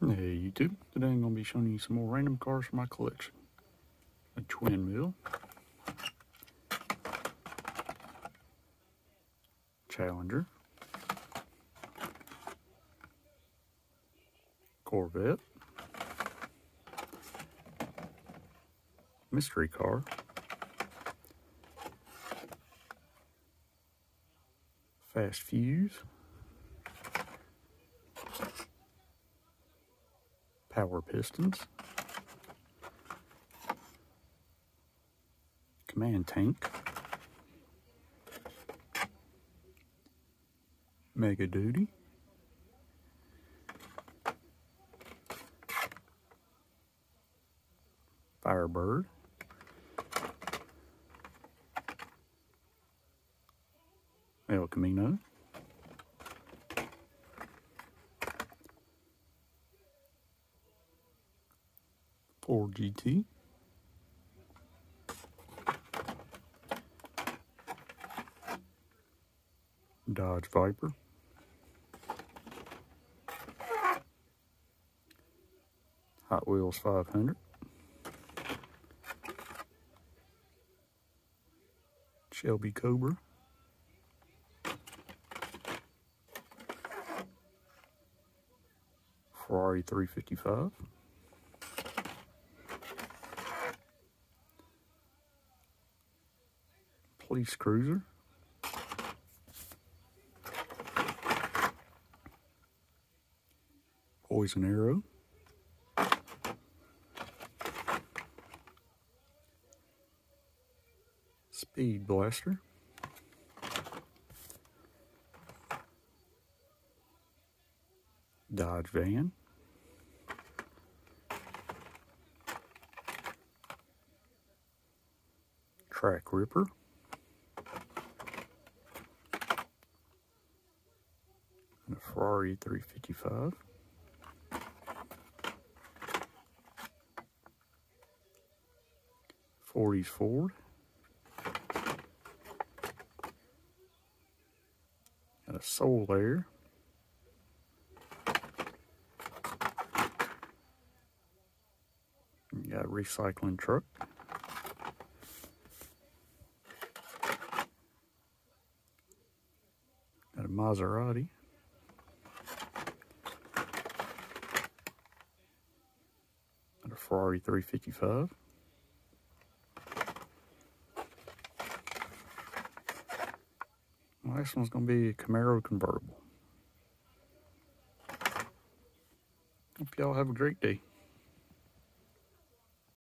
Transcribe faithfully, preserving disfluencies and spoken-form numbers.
Hey YouTube, today I'm going to be showing you some more random cars from my collection. A twin wheel, Challenger, Corvette, mystery car, Fast Fuse, Power Pistons, Command Tank, Mega Duty, Firebird, El Camino, Ford G T, Dodge Viper, Hotwheels five hundred, Shelby Cobra, Ferrari three fifty-five, Police Cruiser, Poison Arrow, Speed Blaster, Dodge Van, Track Ripper, and a Ferrari three fifty-five, forties Ford, and a Soul Air, you got a recycling truck, got a Maserati, and a Ferrari three fifty-five, the last one's going to be a Camaro convertible. Hope y'all have a great day.